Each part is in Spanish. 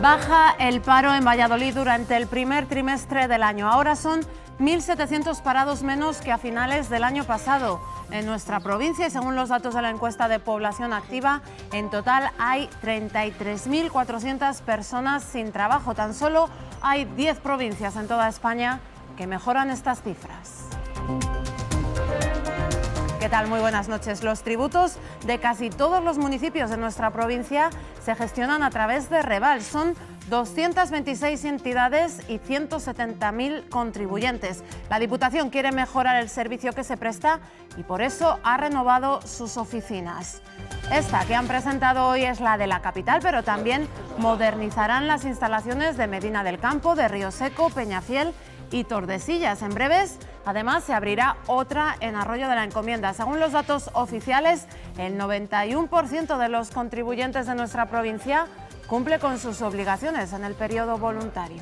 Baja el paro en Valladolid durante el primer trimestre del año. Ahora son 1.700 parados menos que a finales del año pasado. En nuestra provincia, y según los datos de la encuesta de población activa, en total hay 33.400 personas sin trabajo. Tan solo hay 10 provincias en toda España que mejoran estas cifras. ¿Qué tal? Muy buenas noches. Los tributos de casi todos los municipios de nuestra provincia se gestionan a través de Reval. Son 226 entidades y 170.000 contribuyentes. La Diputación quiere mejorar el servicio que se presta y por eso ha renovado sus oficinas. Esta que han presentado hoy es la de la capital, pero también modernizarán las instalaciones de Medina del Campo, de Río Seco, Peñafiel y Tordesillas. En breves, además, se abrirá otra en Arroyo de la Encomienda. Según los datos oficiales, el 91% de los contribuyentes de nuestra provincia cumple con sus obligaciones en el periodo voluntario.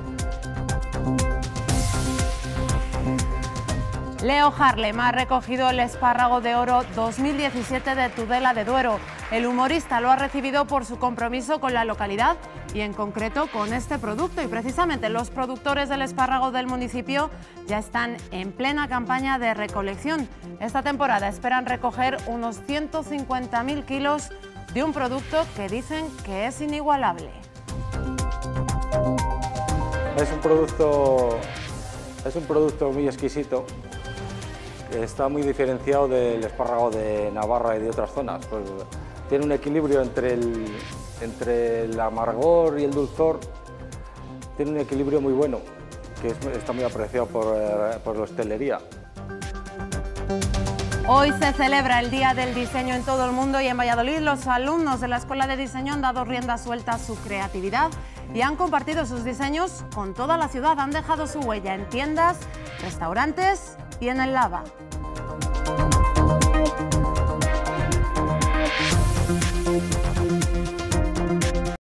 Leo Harlem ha recogido el Espárrago de Oro 2017 de Tudela de Duero. El humorista lo ha recibido por su compromiso con la localidad y en concreto con este producto. Y precisamente los productores del espárrago del municipio ya están en plena campaña de recolección. Esta temporada esperan recoger unos 150.000 kilos de un producto que dicen que es inigualable. Es un producto muy exquisito, que está muy diferenciado del espárrago de Navarra y de otras zonas. Pues tiene un equilibrio entre el amargor y el dulzor, tiene un equilibrio muy bueno, que está muy apreciado por la hostelería. Hoy se celebra el Día del Diseño en todo el mundo y en Valladolid los alumnos de la Escuela de Diseño han dado rienda suelta a su creatividad y han compartido sus diseños con toda la ciudad. Han dejado su huella en tiendas, restaurantes y en el Lava.